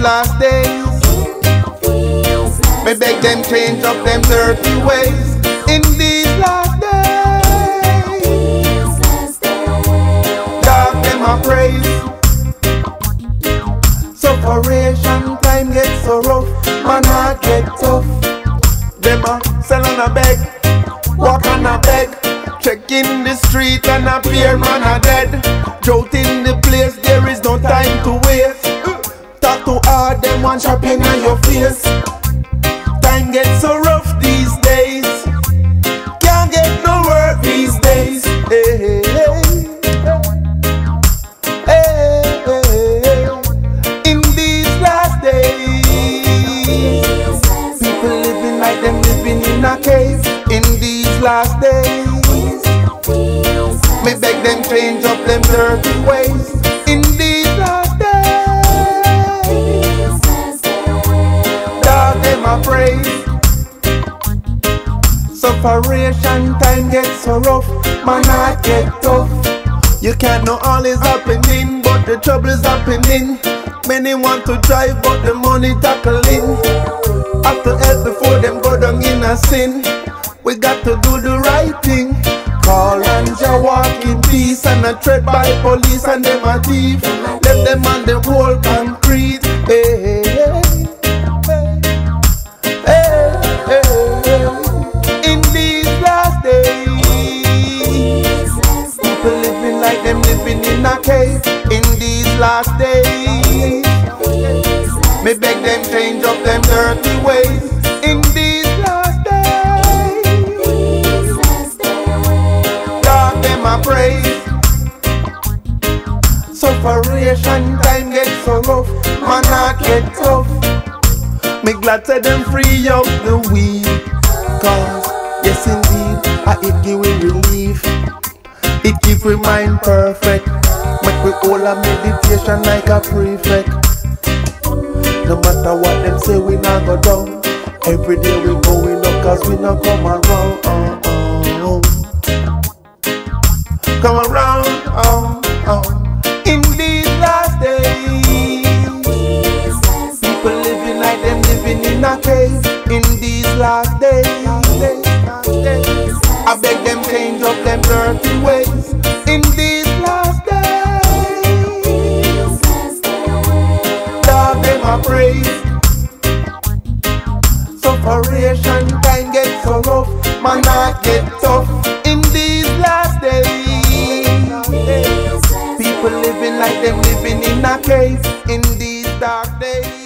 last days. Me beg them change up them dirty ways. In these last days, God them a praise. Sufferation time gets so rough, man heart get tough. Them a sell on a beg, walk on a beg, check in the street and appear man a dead. Drought in the place, there is no time to waste. Talk to hard, them one shopping on your face. Time gets so rough these days, can't get no work these days. Hey, hey, hey. In these last days, people living like them living in a cave. In these last days, me beg them change up them dirty ways. In these last days, God them a praise. Sufferation time gets so rough, man heart get tough. You can't know all is happening, but the trouble is happening. Many want to drive, but the money tackling. Have to help before them go down in a sin. We got to do the right thing. Call and Jah walk in peace, and a tread by police and them a thief. Let them on the whole concrete. Hey, hey, hey, hey, hey. In these last days, people living like them living in a cave. In these last days, me beg them change up them dirty ways. In these last days, God them a praise. Sufferation time gets so rough, man heart get tough. Me glad to them free up the weed, cause yes indeed, it give we relief. It keep we mind perfect. Make we all a meditation like a prefect. No matter what them say, we not go down. Every day we going up, cause we not come around. Come around. In these last days, people living like them living in a cave. In these last days, I beg them change up them dirty ways. In these last days, God them a praise. Sufferation time gets so rough, man heart get tough. In these last days, people living like them living in a cave. In these dark days.